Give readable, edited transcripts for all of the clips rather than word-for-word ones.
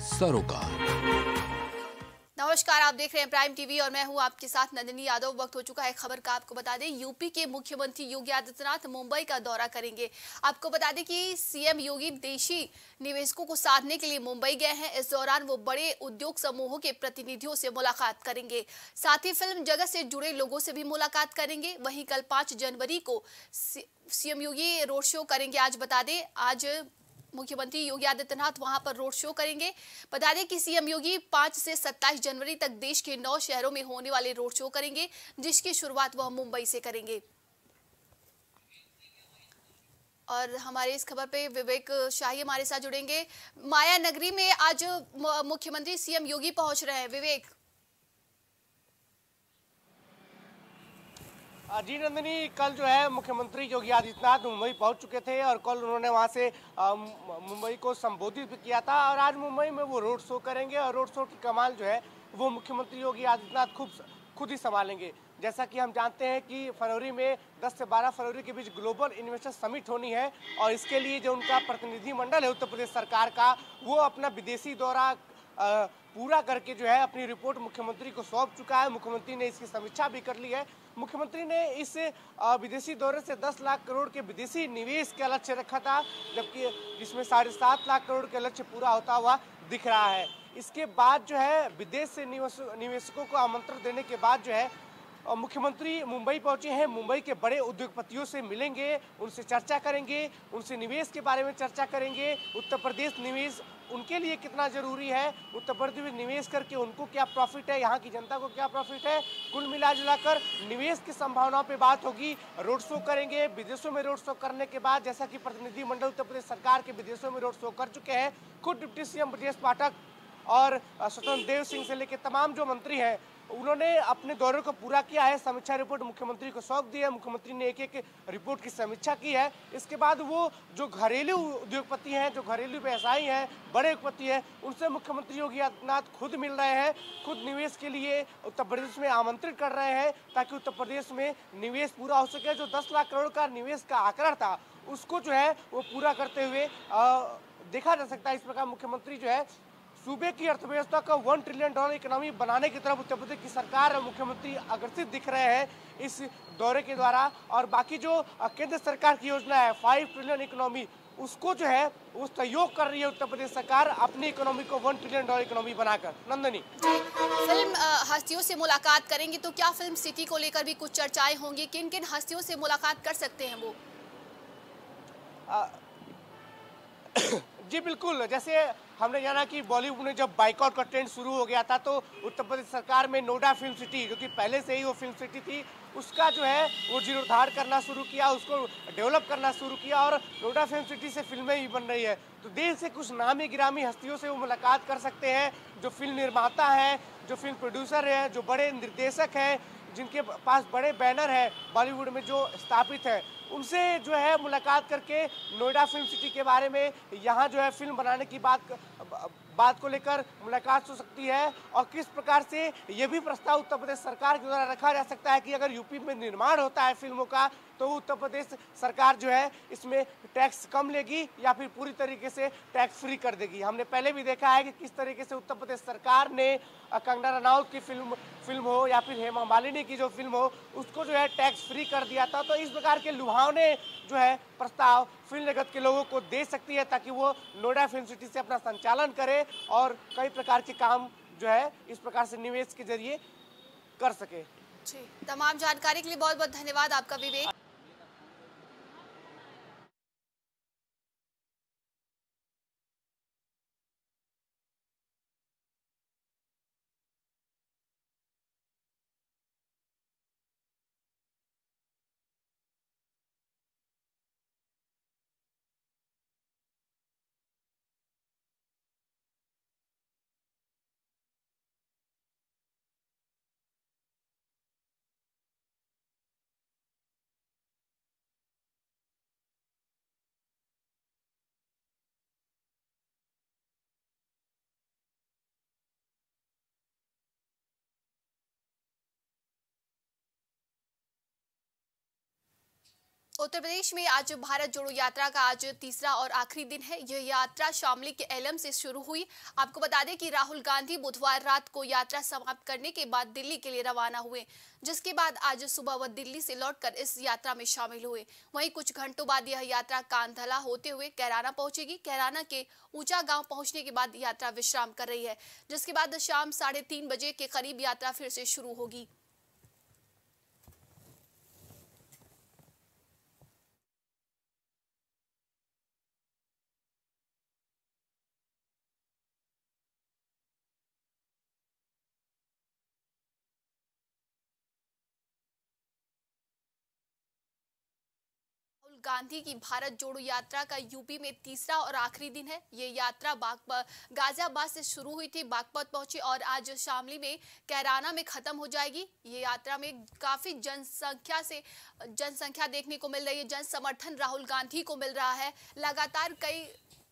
सरोकार। नमस्कार, आप देख रहे हैं प्राइम टीवी और मैं हूं आपके साथ नंदिनी यादव। वक्त हो चुका है खबर का। आपको बता दें, यूपी के मुख्यमंत्री योगी आदित्यनाथ मुंबई का दौरा करेंगे। आपको बता दें कि सीएम योगी विदेशी निवेशकों को साधने के लिए मुंबई गए हैं। इस दौरान वो बड़े उद्योग समूहों के प्रतिनिधियों से मुलाकात करेंगे। साथ ही फिल्म जगत से जुड़े लोगों से भी मुलाकात करेंगे। वहीं कल 5 जनवरी को सीएम योगी रोड शो करेंगे। आज बता दें, आज मुख्यमंत्री योगी आदित्यनाथ वहां पर रोड शो करेंगे। बता दें कि सीएम योगी 5 से 27 जनवरी तक देश के 9 शहरों में होने वाले रोड शो करेंगे, जिसकी शुरुआत वह मुंबई से करेंगे। और हमारे इस खबर पे विवेक शाही हमारे साथ जुड़ेंगे। माया नगरी में आज मुख्यमंत्री सीएम योगी पहुंच रहे हैं। विवेक। जी नंदिनी, कल जो है मुख्यमंत्री योगी आदित्यनाथ मुंबई पहुंच चुके थे और कल उन्होंने वहां से मुंबई को संबोधित भी किया था और आज मुंबई में वो रोड शो करेंगे और रोड शो की कमाल जो है वो मुख्यमंत्री योगी आदित्यनाथ खुद ही संभालेंगे। जैसा कि हम जानते हैं कि फरवरी में 10 से 12 फरवरी के बीच ग्लोबल इन्वेस्टर समिट होनी है और इसके लिए जो उनका प्रतिनिधिमंडल है उत्तर प्रदेश सरकार का, वो अपना विदेशी दौरा पूरा करके जो है अपनी रिपोर्ट मुख्यमंत्री को सौंप चुका है। मुख्यमंत्री ने इसकी समीक्षा भी कर ली है। मुख्यमंत्री ने इस विदेशी दौरे से 10 लाख करोड़ के विदेशी निवेश का लक्ष्य रखा था, जबकि जिसमें 7.5 लाख करोड़ का लक्ष्य पूरा होता हुआ दिख रहा है। इसके बाद जो है विदेश से निवेशकों को आमंत्रण देने के बाद जो है मुख्यमंत्री मुंबई पहुंचे हैं। मुंबई के बड़े उद्योगपतियों से मिलेंगे, उनसे चर्चा करेंगे, उनसे निवेश के बारे में चर्चा करेंगे। उत्तर प्रदेश निवेश उनके लिए कितना जरूरी है, उत्तर प्रदेश में निवेश करके उनको क्या प्रॉफिट है, यहाँ की जनता को क्या प्रॉफिट है, कुल मिला जुलाकर निवेश की संभावनाओं पे बात होगी। रोड शो करेंगे। विदेशों में रोड शो करने के बाद, जैसा कि प्रतिनिधिमंडल उत्तर प्रदेश सरकार के विदेशों में रोड शो कर चुके हैं, खुद डिप्टी सीएम ब्रजेश पाठक और स्वतंत्र देव सिंह से लेकर तमाम जो मंत्री हैं, उन्होंने अपने दौरे को पूरा किया है। समीक्षा रिपोर्ट मुख्यमंत्री को सौंप दी है। मुख्यमंत्री ने एक रिपोर्ट की समीक्षा की है। इसके बाद वो जो घरेलू उद्योगपति हैं, जो घरेलू व्यवसायी हैं, बड़े उद्योगपति हैं, उनसे मुख्यमंत्री योगी आदित्यनाथ खुद मिल रहे हैं, खुद निवेश के लिए उत्तर प्रदेश में आमंत्रित कर रहे हैं, ताकि उत्तर प्रदेश में निवेश पूरा हो सके। जो 10 लाख करोड़ का निवेश का आंकड़ा था, उसको जो है वो पूरा करते हुए देखा जा सकता है। इस प्रकार मुख्यमंत्री जो है सूबे की अर्थव्यवस्था को $1 ट्रिलियन इकोनॉमी बनाने की तरफ उत्तर प्रदेश की सरकार और मुख्यमंत्री अग्रसित दिख रहे हैं इस दौरे के द्वारा। और बाकी जो केंद्र सरकार की योजना है 5 ट्रिलियन इकोनॉमी, उसको जो है वो सहयोग कर रही है उत्तर प्रदेश सरकार अपनी इकोनॉमी को $1 ट्रिलियन इकोनॉमी बनाकर। नंदनी, फिल्म हस्तियों से मुलाकात करेंगे तो क्या फिल्म सिटी को लेकर भी कुछ चर्चाएं होंगी? किन किन हस्तियों से मुलाकात कर सकते हैं वो? जी बिल्कुल, जैसे हमने जाना कि बॉलीवुड में जब बाइकआउट का ट्रेंड शुरू हो गया था, तो उत्तर प्रदेश सरकार में नोएडा फिल्म सिटी, जो कि पहले से ही वो फिल्म सिटी थी, उसका जो है वो जीर्णोद्धार करना शुरू किया, उसको डेवलप करना शुरू किया और नोएडा फिल्म सिटी से फिल्में भी बन रही है। तो देश से कुछ नामी गिरामी हस्तियों से वो मुलाकात कर सकते हैं, जो फिल्म निर्माता हैं, जो फिल्म प्रोड्यूसर हैं, जो बड़े निर्देशक हैं, जिनके पास बड़े बैनर हैं बॉलीवुड में जो स्थापित है, उनसे जो है मुलाकात करके नोएडा फिल्म सिटी के बारे में, यहाँ जो है फिल्म बनाने की बात को लेकर मुलाकात हो सकती है। और किस प्रकार से ये भी प्रस्ताव उत्तर प्रदेश सरकार के द्वारा रखा जा सकता है कि अगर यूपी में निर्माण होता है फिल्मों का, तो उत्तर प्रदेश सरकार जो है इसमें टैक्स कम लेगी या फिर पूरी तरीके से टैक्स फ्री कर देगी। हमने पहले भी देखा है कि किस तरीके से उत्तर प्रदेश सरकार ने कंगना रनौत की फिल्म हो या फिर हेमा मालिनी की जो फिल्म हो, उसको जो है टैक्स फ्री कर दिया था। तो इस प्रकार के लुभावने जो है प्रस्ताव फिल्म जगत के लोगों को दे सकती है, ताकि वो नोएडा फिल्म सिटी से अपना संचालन करे और कई प्रकार के काम जो है इस प्रकार से निवेश के जरिए कर सके। जी, तमाम जानकारी के लिए बहुत बहुत धन्यवाद आपका विवेक। उत्तर प्रदेश में आज भारत जोड़ो यात्रा का आज तीसरा और आखिरी दिन है। यह यात्रा शामली के एलम से शुरू हुई। आपको बता दें कि राहुल गांधी बुधवार रात को यात्रा समाप्त करने के बाद दिल्ली के लिए रवाना हुए, जिसके बाद आज सुबह वह दिल्ली से लौटकर इस यात्रा में शामिल हुए। वहीं कुछ घंटों बाद यह यात्रा कांधला होते हुए कैराना पहुंचेगी। कैराना के ऊंचा गांव पहुंचने के बाद यात्रा विश्राम कर रही है, जिसके बाद शाम 3:30 बजे के करीब यात्रा फिर से शुरू होगी। राहुल गांधी की भारत जोड़ो यात्रा का यूपी में तीसरा और आखिरी दिन है। ये यात्रा गाजियाबाद से शुरू हुई थी, बागपत पहुंची और आज शामली में कैराना में खत्म हो जाएगी। ये यात्रा में काफी जनसंख्या देखने को मिल रही है। जन समर्थन राहुल गांधी को मिल रहा है। लगातार कई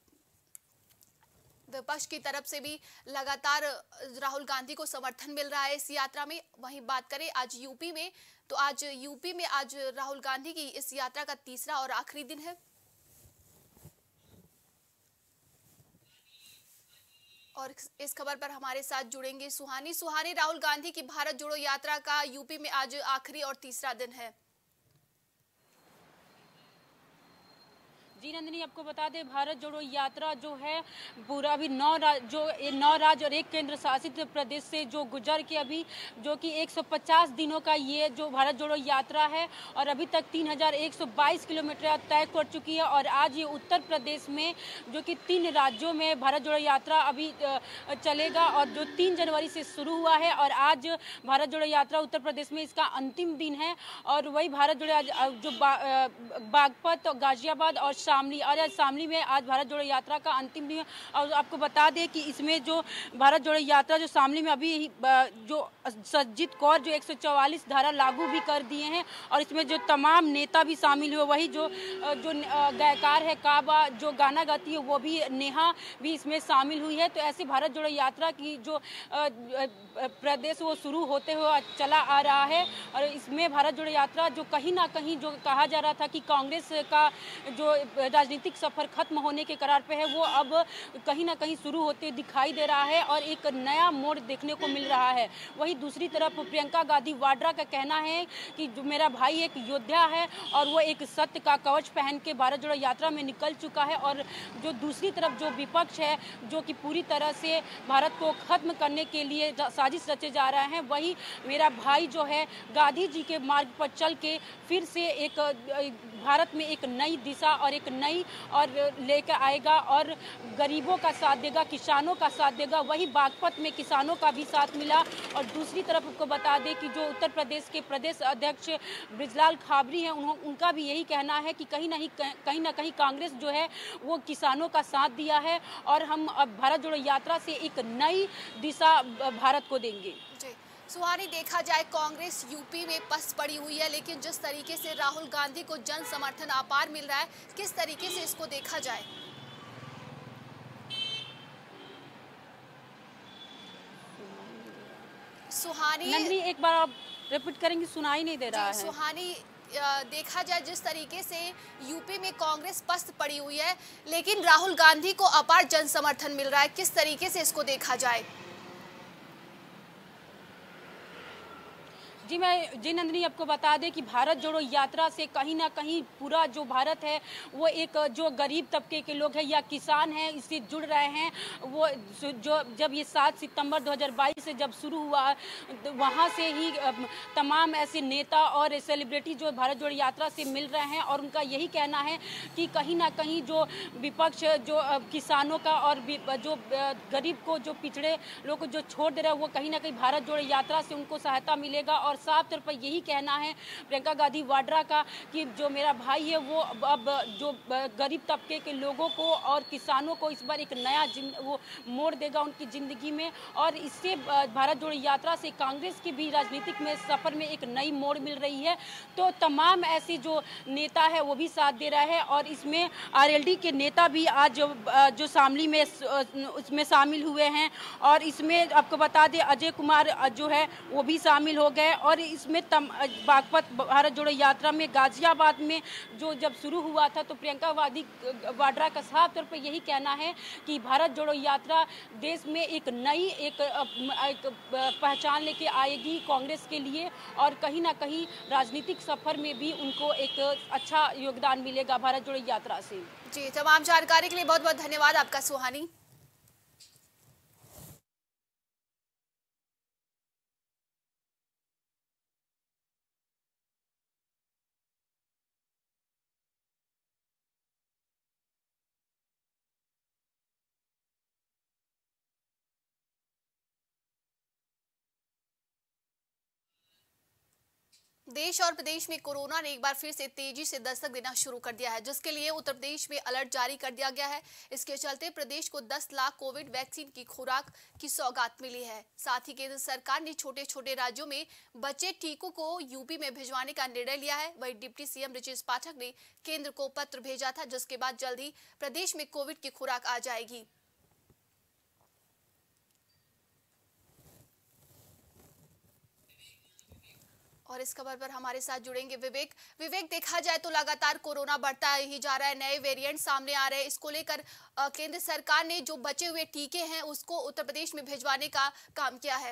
विपक्ष की तरफ से भी लगातार राहुल गांधी को समर्थन मिल रहा है इस यात्रा में। वहीं बात करें आज यूपी में, तो आज यूपी में आज राहुल गांधी की इस यात्रा का तीसरा और आखिरी दिन है। और इस खबर पर हमारे साथ जुड़ेंगे सुहानी। राहुल गांधी की भारत जोड़ो यात्रा का यूपी में आज आखिरी और तीसरा दिन है। जी नंदिनी, आपको बता दें भारत जोड़ो यात्रा जो है पूरा अभी 9 राज्य और 1 केंद्र शासित प्रदेश से जो गुजर के अभी जो कि 150 दिनों का ये जो भारत जोड़ो यात्रा है और अभी तक 3122 किलोमीटर तय कर चुकी है। और आज ये उत्तर प्रदेश में जो कि 3 राज्यों में भारत जोड़ो यात्रा अभी चलेगा और जो 3 जनवरी से शुरू हुआ है और आज भारत जोड़ो यात्रा उत्तर प्रदेश में इसका अंतिम दिन है। और वही भारत जोड़ो जो बागपत, गाजियाबाद और शामली में आज भारत जोड़ो यात्रा का अंतिम दिन। और आपको बता दें कि इसमें जो भारत जोड़ो यात्रा जो शामली में अभी जो सज्जित कौर जो 144 धारा लागू भी कर दिए हैं और इसमें जो तमाम नेता भी शामिल हुए, वही जो गायकार है काबा जो गाना गाती है वो भी नेहा भी इसमें शामिल हुई है। तो ऐसे भारत जोड़ो यात्रा की जो प्रदेश वो शुरू होते हुए चला आ रहा है। और इसमें भारत जोड़ो यात्रा जो कहीं ना कहीं जो कहा जा रहा था कि कांग्रेस का जो राजनीतिक सफर खत्म होने के करार पे है, वो अब कहीं ना कहीं शुरू होते दिखाई दे रहा है और एक नया मोड़ देखने को मिल रहा है। वहीं दूसरी तरफ प्रियंका गांधी वाड्रा का कहना है कि जो मेरा भाई एक योद्धा है और वो एक सत्य का कवच पहन के भारत जोड़ो यात्रा में निकल चुका है। और जो दूसरी तरफ जो विपक्ष है जो कि पूरी तरह से भारत को खत्म करने के लिए साजिश रचे जा रहे हैं, वही मेरा भाई जो है गांधी जी के मार्ग पर चल के फिर से एक भारत में एक नई दिशा और एक नई और लेकर आएगा और गरीबों का साथ देगा, किसानों का साथ देगा। वही बागपत में किसानों का भी साथ मिला। और दूसरी तरफ आपको बता दें कि जो उत्तर प्रदेश के प्रदेश अध्यक्ष बृजलाल खाबरी हैं, उनका भी यही कहना है कि कहीं ना कहीं कांग्रेस जो है वो किसानों का साथ दिया है और हम अब भारत जोड़ो यात्रा से एक नई दिशा भारत को देंगे। सुहानी, देखा जाए कांग्रेस यूपी में पस पड़ी हुई है, लेकिन जिस तरीके से राहुल गांधी को जन समर्थन अपार मिल रहा है, किस तरीके से इसको देखा जाए? सुहानी नंदिनी, एक बार आप रिपीट करेंगे, सुनाई नहीं दे रहा है। सुहानी, देखा जाए जिस तरीके से यूपी में कांग्रेस पस्त पड़ी हुई है, लेकिन राहुल गांधी को अपार जन समर्थन मिल रहा है, किस तरीके से इसको देखा जाए? जी नंदिनी, आपको बता दें कि भारत जोड़ो यात्रा से कहीं ना कहीं पूरा जो भारत है वो एक जो गरीब तबके के लोग हैं या किसान हैं इससे जुड़ रहे हैं। वो जो जब ये 7 सितंबर 2022 से जब शुरू हुआ वहाँ से ही तमाम ऐसे नेता और सेलिब्रिटी जो भारत जोड़ो यात्रा से मिल रहे हैं और उनका यही कहना है कि कहीं ना कहीं जो विपक्ष जो किसानों का और जो गरीब को जो पिछड़े लोग को जो छोड़ दे रहा है वो कहीं ना कहीं भारत जोड़ो यात्रा से उनको सहायता मिलेगा। और साफ तौर पर यही कहना है प्रियंका गांधी वाड्रा का कि जो मेरा भाई है वो अब जो गरीब तबके के लोगों को और किसानों को इस बार एक नया वो मोड़ देगा उनकी जिंदगी में। और इससे भारत जोड़ो यात्रा से कांग्रेस की भी राजनीतिक में सफर में एक नई मोड़ मिल रही है। तो तमाम ऐसे जो नेता है वो भी साथ दे रहा है और इसमें आरएलडी के नेता भी आज जो शामली में उसमें शामिल हुए हैं। और इसमें आपको बता दें अजय कुमार जो है वो भी शामिल हो गए और इसमें बागपत भारत जोड़ो यात्रा में गाजियाबाद में जो जब शुरू हुआ था तो प्रियंका वाड्रा का साफ तौर पर यही कहना है कि भारत जोड़ो यात्रा देश में एक नई एक पहचान लेके आएगी कांग्रेस के लिए, और कहीं ना कहीं राजनीतिक सफर में भी उनको एक अच्छा योगदान मिलेगा भारत जोड़ो यात्रा से। जी, तमाम जानकारी के लिए बहुत बहुत धन्यवाद आपका सुहानी। देश और प्रदेश में कोरोना ने एक बार फिर से तेजी से दस्तक देना शुरू कर दिया है, जिसके लिए उत्तर प्रदेश में अलर्ट जारी कर दिया गया है। इसके चलते प्रदेश को 10 लाख कोविड वैक्सीन की खुराक की सौगात मिली है। साथ ही केंद्र सरकार ने छोटे छोटे राज्यों में बचे टीकों को यूपी में भिजवाने का निर्णय लिया है। वहीं डिप्टी सीएम ब्रजेश पाठक ने केंद्र को पत्र भेजा था, जिसके बाद जल्द ही प्रदेश में कोविड की खुराक आ जाएगी। और इस खबर पर हमारे साथ जुड़ेंगे विवेक। देखा जाए तो लगातार कोरोना बढ़ता ही जा रहा है, नए वेरिएंट सामने आ रहे हैं। इसको लेकर केंद्र सरकार ने जो बचे हुए टीके हैं उसको उत्तर प्रदेश में भिजवाने का काम किया है।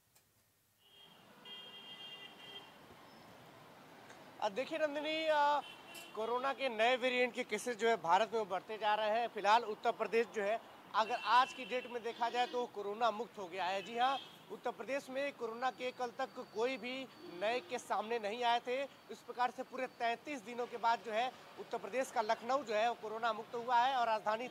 देखिए नंदिनी, कोरोना के नए वेरिएंट के केसेस जो है भारत में बढ़ते जा रहे हैं। फिलहाल उत्तर प्रदेश जो है अगर आज की डेट में देखा जाए तो कोरोना मुक्त हो गया है। जी हाँ, उत्तर प्रदेश में कोरोना के कल तक कोई भी नए केस सामने नहीं आए थे। इस प्रकार से पूरे 33 दिनों के बाद जो है उत्तर प्रदेश का लखनऊ जो है वो कोरोना मुक्त हुआ है, और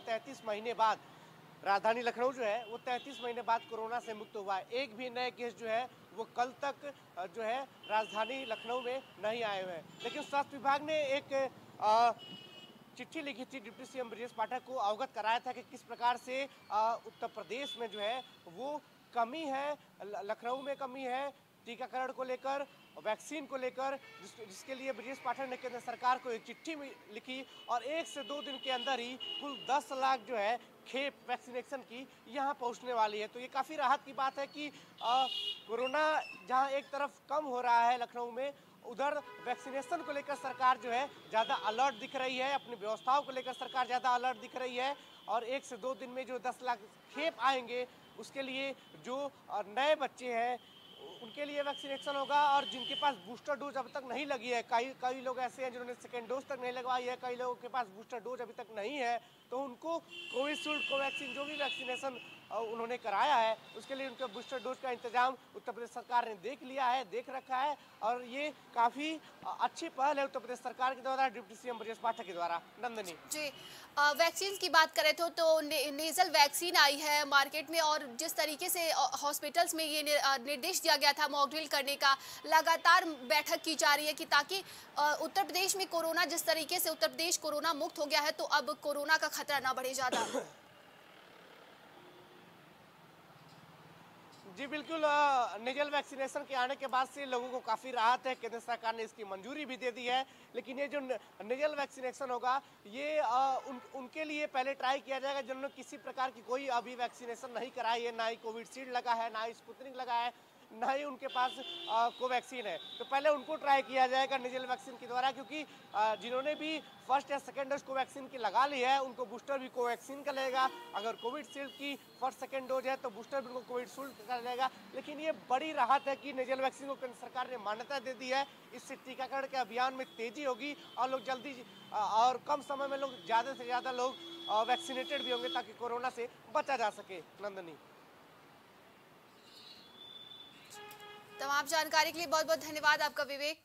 राजधानी लखनऊ जो है वो 33 महीने बाद कोरोना से मुक्त हुआ है। एक भी नए केस जो है वो कल तक जो है राजधानी लखनऊ में नहीं आए हुए हैं। लेकिन स्वास्थ्य विभाग ने एक चिट्ठी लिखी थी डिप्टी सीएम ब्रजेश पाठक को, अवगत कराया था कि किस प्रकार से उत्तर प्रदेश में जो है वो कमी है, लखनऊ में कमी है टीकाकरण को लेकर, वैक्सीन को लेकर, जिसके लिए ब्रजेश पाठक ने केंद्र सरकार को एक चिट्ठी लिखी, और 1 से 2 दिन के अंदर ही कुल 10 लाख जो है खेप वैक्सीनेशन की यहाँ पहुँचने वाली है। तो ये काफ़ी राहत की बात है कि कोरोना जहाँ एक तरफ कम हो रहा है लखनऊ में, उधर वैक्सीनेशन को लेकर सरकार जो है ज़्यादा अलर्ट दिख रही है, अपनी व्यवस्थाओं को लेकर सरकार ज़्यादा अलर्ट दिख रही है। और 1 से 2 दिन में जो 10 लाख खेप आएंगे उसके लिए जो नए बच्चे हैं उनके लिए वैक्सीनेशन होगा, और जिनके पास बूस्टर डोज अभी तक नहीं लगी है, कई लोग ऐसे हैं जिन्होंने सेकेंड डोज तक नहीं लगवाई है, कई लोगों के पास बूस्टर डोज अभी तक नहीं है, तो उनको कोविशील्ड, कोवैक्सीन जो भी वैक्सीनेशन उन्होंने कराया है उसके लिए उनके बूस्टर डोज का इंतजाम उत्तर प्रदेश सरकार ने देख रखा है। और ये काफ़ी अच्छी पहल है उत्तर प्रदेश सरकार के द्वारा, डिप्टी सीएम ब्रजेश पाठक के द्वारा। नंदनी जी, वैक्सीन की बात करें तो नेजल वैक्सीन आई है मार्केट में, और जिस तरीके से हॉस्पिटल्स में ये निर्देश दिया गया था मॉक ड्रिल करने का, लगातार बैठक की जा रही है कि ताकि उत्तर प्रदेश में कोरोना, जिस तरीके से उत्तर प्रदेश कोरोना मुक्त हो गया है, तो अब कोरोना का खतरा ना बढ़े ज़्यादा। जी बिल्कुल, नेजल वैक्सीनेशन के आने के बाद से लोगों को काफ़ी राहत है। केंद्र सरकार ने इसकी मंजूरी भी दे दी है। लेकिन ये जो नेजल वैक्सीनेशन होगा ये उनके लिए पहले ट्राई किया जाएगा जिन्होंने किसी प्रकार की कोई अभी वैक्सीनेशन नहीं कराई है, ना ही कोविशील्ड लगा है, ना ही स्पुतनिक लगा है, ना ही उनके पास कोवैक्सीन है। तो पहले उनको ट्राई किया जाएगा नेजल वैक्सीन के द्वारा, क्योंकि जिन्होंने भी फर्स्ट या सेकेंड डोज कोवैक्सीन की लगा ली है उनको बूस्टर भी कोवैक्सीन का लगेगा। अगर कोविशील्ड की फर्स्ट सेकेंड डोज है तो बूस्टर भी उनको कोविशील्ड का लगेगा। लेकिन ये बड़ी राहत है कि नेजल वैक्सीन को केंद्र सरकार ने मान्यता दे दी है। इससे टीकाकरण के अभियान में तेजी होगी और लोग जल्दी और कम समय में लोग ज़्यादा से ज़्यादा लोग वैक्सीनेटेड भी होंगे ताकि कोरोना से बचा जा सके। नंदनी, तमाम जानकारी के लिए बहुत बहुत धन्यवाद आपका विवेक।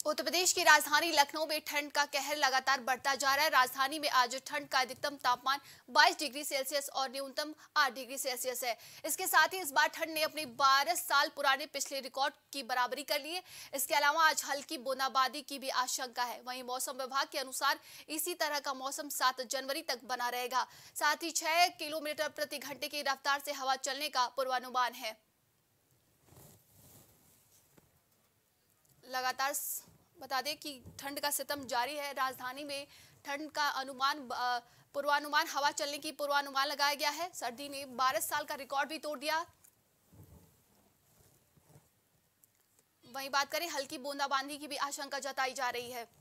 उत्तर प्रदेश की राजधानी लखनऊ में ठंड का कहर लगातार बढ़ता जा रहा है। राजधानी में आज ठंड का अधिकतम तापमान 22 डिग्री सेल्सियस और न्यूनतम 8 डिग्री सेल्सियस है। इसके साथ ही इस बार ठंड ने अपने 12 साल पुराने पिछले रिकॉर्ड की बराबरी कर ली है। इसके अलावा आज हल्की बूंदाबांदी की भी आशंका है। वहीं मौसम विभाग के अनुसार इसी तरह का मौसम 7 जनवरी तक बना रहेगा। साथ ही 6 किलोमीटर प्रति घंटे की रफ्तार से हवा चलने का पूर्वानुमान है। लगातार बता दें कि ठंड का सितम जारी है। राजधानी में ठंड का पूर्वानुमान हवा चलने की पूर्वानुमान लगाया गया है। सर्दी ने 12 साल का रिकॉर्ड भी तोड़ दिया। वहीं बात करें हल्की बूंदाबांदी की भी आशंका जताई जा रही है।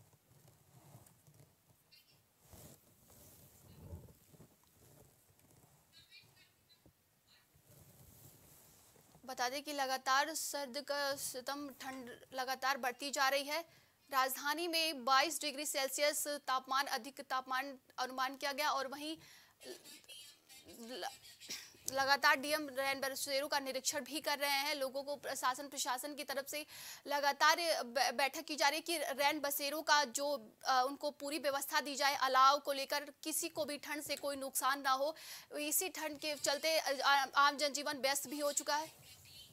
बता दें कि लगातार सर्द का सितम ठंड लगातार बढ़ती जा रही है। राजधानी में 22 डिग्री सेल्सियस तापमान अधिक तापमान अनुमान किया गया और वहीं लगातार डीएम रैन बसेरो का निरीक्षण भी कर रहे हैं। लोगों को प्रशासन की तरफ से लगातार बैठक की जा रही है कि रैन बसेरो का जो उनको पूरी व्यवस्था दी जाए, अलाव को लेकर किसी को भी ठंड से कोई नुकसान ना हो। इसी ठंड के चलते आम जनजीवन व्यस्त भी हो चुका है।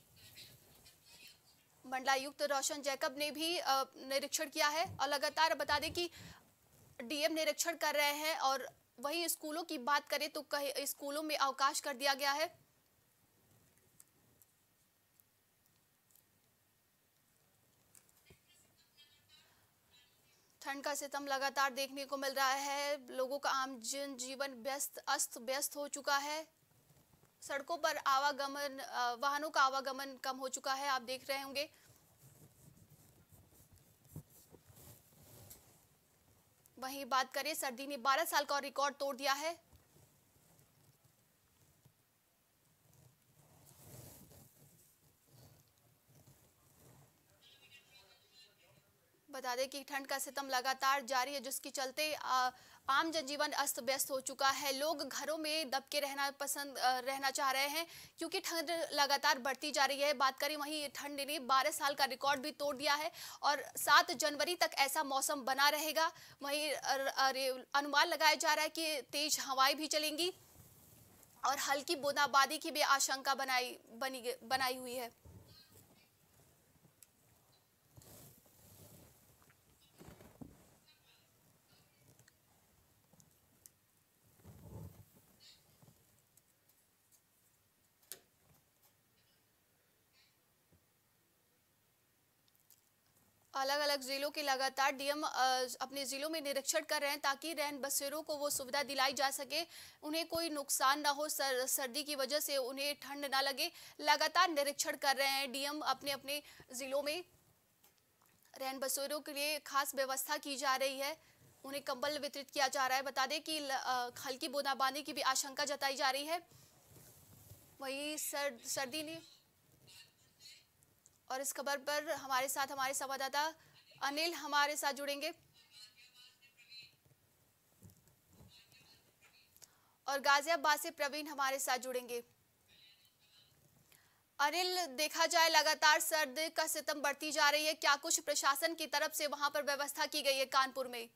मंडलायुक्त रोशन जैकब ने भी निरीक्षण किया है और लगातार बता दें कि डीएम निरीक्षण कर रहे हैं। और वहीं स्कूलों की बात करें तो कई स्कूलों में अवकाश कर दिया गया है। ठंड का सितम लगातार देखने को मिल रहा है। लोगों का आम जनजीवन अस्त व्यस्त हो चुका है। सड़कों पर आवागमन वाहनों का आवागमन कम हो चुका है, आप देख रहे होंगे। वहीं बात करें सर्दी ने 12 साल का रिकॉर्ड तोड़ दिया है। बता दें कि ठंड का सितम लगातार जारी है, जिसके चलते आम जनजीवन अस्त व्यस्त हो चुका है। लोग घरों में दबके रहना चाह रहे हैं क्योंकि ठंड लगातार बढ़ती जा रही है। बात करें वहीं ठंड ने 12 साल का रिकॉर्ड भी तोड़ दिया है और 7 जनवरी तक ऐसा मौसम बना रहेगा। वहीं अनुमान लगाया जा रहा है कि तेज हवाएं भी चलेंगी और हल्की बूंदाबांदी की भी आशंका बनाई हुई है। अलग अलग जिलों के लगातार डीएम अपने जिलों में निरीक्षण कर रहे हैं ताकि रैन बसेरों को वो सुविधा दिलाई जा सके, उन्हें कोई नुकसान ना हो, सर्दी की वजह से उन्हें ठंड ना लगे। लगातार निरीक्षण कर रहे हैं डीएम अपने अपने जिलों में। रैन बसेरों के लिए खास व्यवस्था की जा रही है, उन्हें कंबल वितरित किया जा रहा है। बता दें कि हल्की बूंदाबांदी की भी आशंका जताई जा रही है। वही सर्दी ने और इस खबर पर हमारे साथ हमारे संवाददाता अनिल हमारे साथ जुड़ेंगे और गाजियाबाद से प्रवीण हमारे साथ जुड़ेंगे। अनिल, देखा जाए लगातार सर्दी का सितम बढ़ती जा रही है, क्या कुछ प्रशासन की तरफ से वहां पर व्यवस्था की गई है कानपुर में?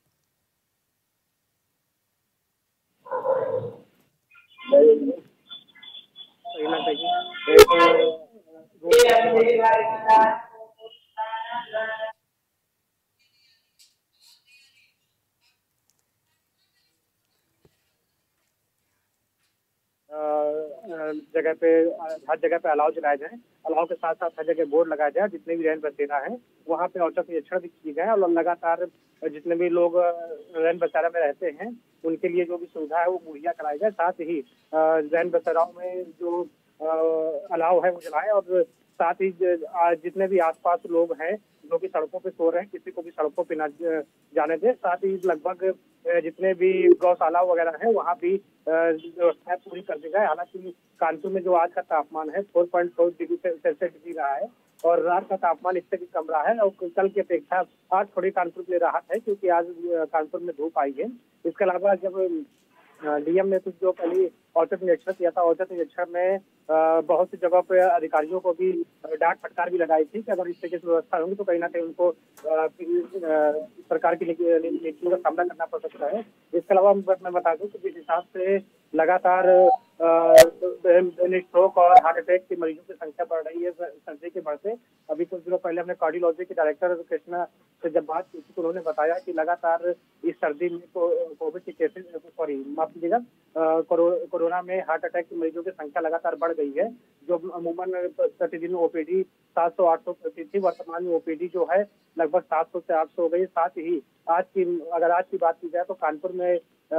जगह पे हर जगह पे अलाव जलाए जाए, अलाव के साथ साथ हर जगह बोर्ड लगाया जाए। जितने भी रैन बसेरा है वहाँ पे औचक निरीक्षण भी किए गए और लगातार जितने भी लोग रैन बसेरा में रहते हैं उनके लिए जो भी सुविधा है वो मुहैया कराई जाए। साथ ही रैन बसेराओं में जो अलाव है वो जलाए और साथ ही जितने भी आसपास लोग हैं जो कि सड़कों पे सो रहे हैं किसी को भी सड़कों पे न जाने दें। साथ ही लगभग जितने भी गौशाला वगैरह है वहाँ भी व्यवस्थाएं पूरी कर दी गई। हालांकि कानपुर में जो आज का तापमान है 4.4 डिग्री सेल्सियस रहा है और रात का तापमान इससे भी कम रहा है और कल की अपेक्षा आज थोड़ी कानपुर के लिए राहत है क्योंकि आज कानपुर में धूप आई है। इसके अलावा जब डीएम ने कुछ जो पहले औचक निरीक्षण किया था, औचक निरीक्षण में बहुत सी जगह पे अधिकारियों को भी डांट फटकार भी लगाई थी कि अगर इस तरीके से व्यवस्था होगी तो कहीं ना कहीं उनको सरकार की नीतियों का सामना करना पड़ सकता है। इसके अलावा मैं बता दूं कि जिस हिसाब से लगातार स्ट्रोक और हार्ट अटैक के मरीजों की संख्या बढ़ रही है सर्दी के बढ़ते, अभी कुछ दिनों पहले हमने कार्डियोलॉजी के डायरेक्टर कृष्णा से जब बात की थी तो उन्होंने बताया कि लगातार इस सर्दी में कोविड के केसेस, माफ कीजिएगा, कोरोना में हार्ट अटैक के मरीजों की संख्या लगातार बढ़ गई है, जो अमूमन प्रतिदिन ओपीडी 700-800 प्रति थी, वर्तमान में ओपीडी जो है लगभग 700 से 800 हो गई। साथ ही आज की बात की जाए तो कानपुर में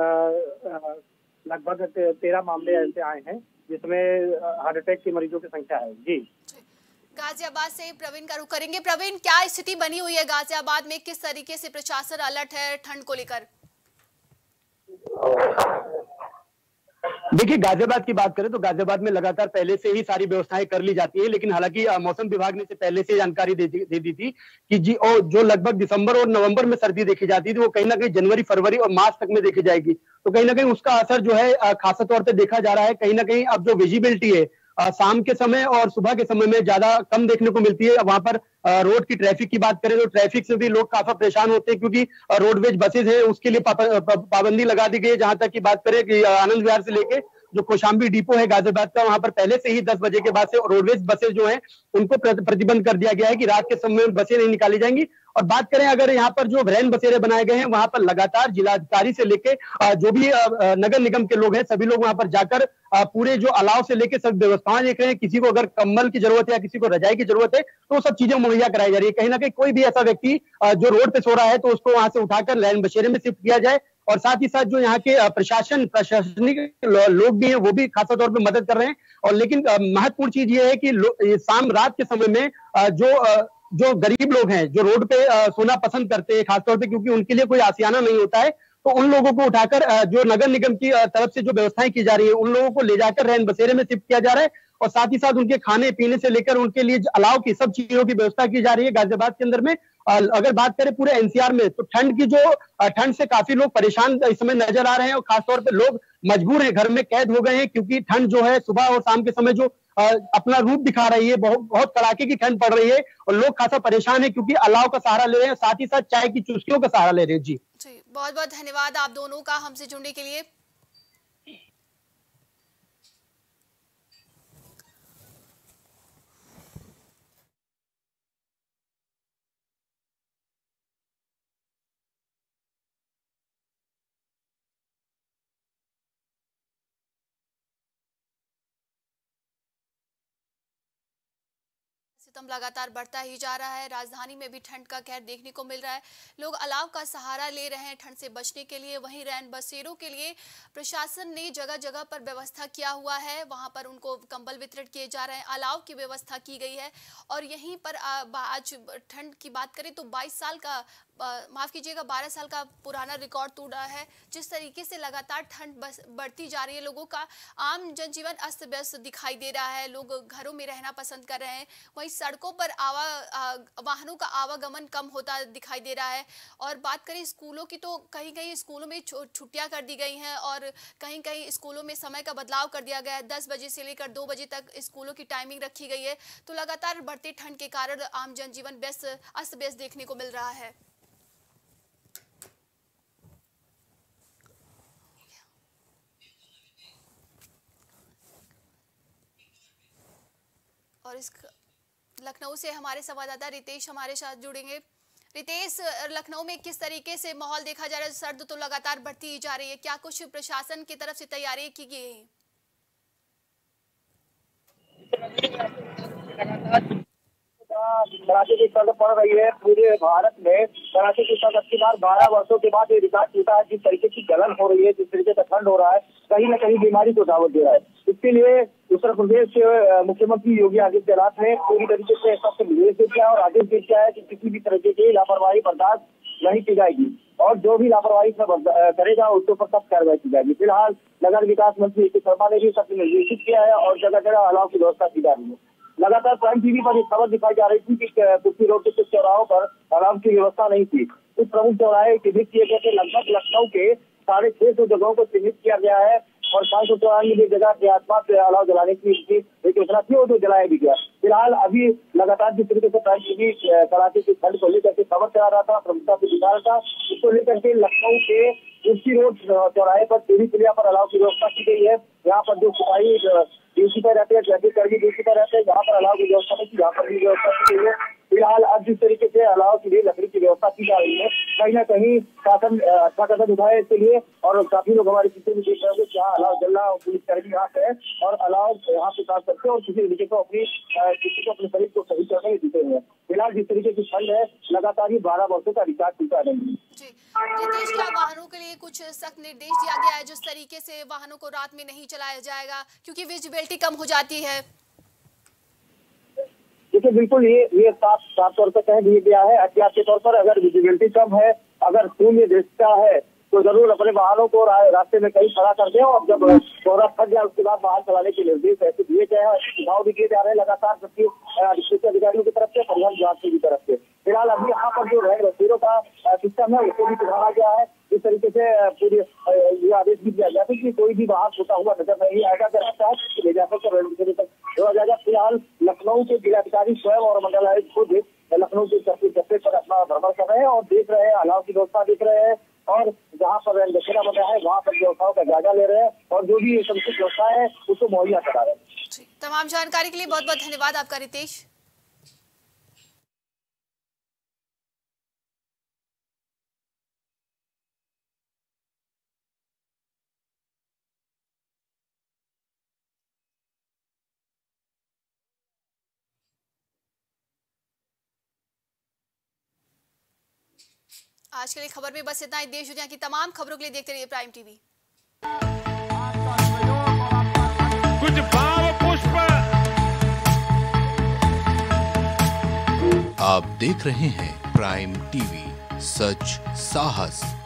लगभग 13 मामले ऐसे आए हैं जिसमें हार्ट अटैक के मरीजों की संख्या है। जी, गाजियाबाद से प्रवीण का रुख करेंगे। प्रवीण, क्या स्थिति बनी हुई है गाजियाबाद में, किस तरीके से प्रशासन अलर्ट है ठंड को लेकर? देखिए, गाजियाबाद की बात करें तो गाजियाबाद में लगातार पहले से ही सारी व्यवस्थाएं कर ली जाती है, लेकिन हालांकि मौसम विभाग ने पहले से जानकारी दे दी थी कि जो लगभग दिसंबर और नवंबर में सर्दी देखी जाती थी वो कहीं ना कहीं जनवरी, फरवरी और मार्च तक में देखी जाएगी। तो कहीं ना कहीं उसका असर जो है खासा तौर पर देखा जा रहा है। कहीं ना कहीं अब जो विजिबिलिटी है शाम के समय और सुबह के समय में ज्यादा कम देखने को मिलती है। वहां पर रोड की ट्रैफिक की बात करें तो ट्रैफिक से भी लोग काफी परेशान होते हैं, क्योंकि रोडवेज बसेज है उसके लिए पाबंदी लगा दी गई है। जहां तक की बात करें कि आनंद विहार से लेके जो कौशाम्बी डिपो है गाजियाबाद का, वहां पर पहले से ही 10 बजे के बाद से रोडवेज बसेज जो है उनको प्रतिबंध कर दिया गया है कि रात के समय में बसें नहीं निकाली जाएंगी। और बात करें अगर यहाँ पर जो रैन बसेरे बनाए गए हैं, वहां पर लगातार जिलाधिकारी से लेके जो भी नगर निगम के लोग हैं सभी लोग वहां पर जाकर पूरे जो अलाव से लेके सब व्यवस्थाएं देख रहे हैं। किसी को अगर कंबल की जरूरत है या किसी को रजाई की जरूरत है तो सब चीजें मुहैया कराई जा रही है। कहीं ना कहीं कोई भी ऐसा व्यक्ति जो रोड पे सो रहा है तो उसको वहां से उठाकर रैन बसेरे में शिफ्ट किया जाए। और साथ ही साथ जो यहाँ के प्रशासनिक लोग भी हैं वो भी खासा तौर पे मदद कर रहे हैं। और लेकिन महत्वपूर्ण चीज ये है कि शाम रात के समय में जो गरीब लोग हैं जो रोड पे सोना पसंद करते हैं खासतौर पे, क्योंकि उनके लिए कोई आसियाना नहीं होता है, तो उन लोगों को उठाकर जो नगर निगम की तरफ से जो व्यवस्थाएं की जा रही है उन लोगों को ले जाकर रैन बसेरे में शिफ्ट किया जा रहा है। और साथ ही साथ उनके खाने पीने से लेकर उनके लिए अलाव की सब चीजों की व्यवस्था की जा रही है गाजियाबाद के अंदर में। अगर बात करें पूरे एनसीआर में तो ठंड से काफी लोग परेशान इस समय नजर आ रहे हैं और खासतौर पे लोग मजबूर हैं, घर में कैद हो गए हैं, क्योंकि ठंड जो है सुबह और शाम के समय जो अपना रूप दिखा रही है, बहुत कड़ाके की ठंड पड़ रही है और लोग खासा परेशान है क्योंकि अलाव का सहारा ले रहे हैं, साथ ही साथ चाय की चुस्कियों का सहारा ले रहे हैं। जी बहुत बहुत धन्यवाद आप दोनों का हमसे जुड़ने के लिए। सितम लगातार बढ़ता ही जा रहा है। राजधानी में भी ठंड का कहर देखने को मिल रहा है। लोग अलाव का सहारा ले रहे हैं ठंड से बचने के लिए। वहीं रैन बसेरों के लिए प्रशासन ने जगह जगह पर व्यवस्था किया हुआ है, वहां पर उनको कंबल वितरित किए जा रहे हैं, अलाव की व्यवस्था की गई है। और यहीं पर आज ठंड की बात करें तो 22 साल का माफ कीजिएगा 12 साल का पुराना रिकॉर्ड तोड़ा है। जिस तरीके से लगातार ठंड बढ़ती जा रही है, लोगों का आम जनजीवन अस्त व्यस्त दिखाई दे रहा है। लोग घरों में रहना पसंद कर रहे हैं, वहीं सड़कों पर वाहनों का आवागमन कम होता दिखाई दे रहा है। और बात करें स्कूलों की तो कहीं कहीं स्कूलों में छुट्टियां कर दी गई हैं और कहीं कहीं स्कूलों में समय का बदलाव कर दिया गया है। 10 बजे से लेकर 2 बजे तक स्कूलों की टाइमिंग रखी गई है। तो लगातार बढ़ते ठंड के कारण आम जनजीवन अस्त व्यस्त देखने को मिल रहा है। और इस लखनऊ से हमारे संवाददाता रितेश हमारे साथ जुड़ेंगे। रितेश, लखनऊ में किस तरीके से माहौल देखा जा रहा है? सर्द तो लगातार बढ़ती ही जा रही है, क्या कुछ प्रशासन की तरफ से तैयारी की गई है? कड़ाके की सर्द पड़ रही है पूरे भारत में। कड़ाके की सर्द की बार 12 वर्षों के बाद ये रिकॉर्ड टूटा है। जिस तरीके की गलन हो रही है, जिस तरीके का ठंड हो रहा है, कहीं न कहीं बीमारी को दावत दे रहा है। इसके लिए उत्तर प्रदेश के मुख्यमंत्री योगी आदित्यनाथ ने पूरी तरीके से सबसे निर्देश दिया और आदेश दिया है कि किसी भी तरीके की लापरवाही बर्दाश्त नहीं की जाएगी और जो भी लापरवाही करेगा उसके ऊपर सख्त कार्रवाई की जाएगी। फिलहाल नगर विकास मंत्री के शर्मा ने भी सबसे निर्देशित किया है और जगह जगह अलाव की व्यवस्था की जा रही है। लगातार प्राइम टीवी पर एक खबर दिखाई जा रही थी कि कुर्सी रोड के कुछ चौराहों पर अलाव की व्यवस्था नहीं थी। कुछ प्रमुख चौराहे चिन्हित किए गए थे। लगभग लखनऊ के 650 जगहों को चिन्हित किया गया है और 594 जगह के आसपास अलाव जलाने की एक योजना थी और जो जलाया भी गया। फिलहाल अभी लगातार जिस तरीके से प्राइम टीवी कड़ाके की ठंड को लेकर के खबर चला रहा था, प्रमुखता से दिखा रहा था, इसको लेकर के लखनऊ के तुलसी रोड चौराहे पर देवी पुलिया पर अलाव की व्यवस्था की गई है। यहाँ पर जो सिपाही ड्यूटी पर रहते हैं, ट्रैफिक कर्मी ड्यूटी पर रहते हैं, यहाँ पर अलाव की व्यवस्था नहीं की, यहाँ पर भी व्यवस्था की गई है। फिलहाल अब जिस तरीके से अलाव के लिए लकड़ी की व्यवस्था की जा रही है, कहीं ना कहीं शासन अच्छा कदम उठाए इसके लिए और काफी लोग हमारे पीछे भी देख रहे होंगे जहाँ अलाव जल रहा है, पुलिस कर्मी यहाँ पे है और अलाव यहाँ पे काम करते हैं और किसी तरीके को अपने शरीर को सही करने में जीते हुए। फिलहाल जिस तरीके की ठंड है, लगातार ही 12 वर्षों का रिकॉर्ड टूटा नहीं। रितेश, क्या वाहनों के लिए कुछ सख्त निर्देश दिया गया है जिस तरीके से वाहनों को रात में नहीं चलाया जाएगा क्योंकि विजिबिलिटी कम हो जाती है? देखिए बिल्कुल ये साफ तौर पर कह दिया गया है एहतियात के तौर पर, अगर विजिबिलिटी कम है, अगर शून्य दृश्यता है तो जरूर अपने वाहनों को रास्ते में कहीं खड़ा कर दें और जब कोहरा फट जाए उसके बाद वाहन चलाने के निर्देश ऐसे दिए गए हैं, सुझाव भी दिए जा रहे हैं लगातार सबकी अधिकारियों की तरफ से, परिवहन विभाग की तरफ से। फिलहाल अभी यहाँ पर जो है रसीदों का सिस्टम है उसको भी सुधारा गया है। इस तरीके से पूरे ये आदेश भी दिया गया था कि कोई भी वाहन होता हुआ नजर नहीं आएगा, अगर आता है तो ले जाकर तक जोड़ा जाएगा। फिलहाल लखनऊ के जिलाधिकारी स्वयं और मंडल आयुक्त खुद लखनऊ के चक्के पर अपना भ्रमण कर रहे हैं और देख रहे हैं, अलाव की व्यवस्था देख रहे हैं और जहाँ पर दशहरा बना है वहाँ पर व्यवस्थाओं का जायजा ले रहे हैं और जो भी समुचित व्यवस्था है उसको मुहैया करा रहे हैं। तमाम जानकारी के लिए बहुत बहुत धन्यवाद आपका रितेश। आज के लिए खबर में बस इतना ही। देश दुनिया की तमाम खबरों के लिए देखते रहिए प्राइम टीवी। कुछ भाव पुष्प। आप देख रहे हैं प्राइम टीवी, सच साहस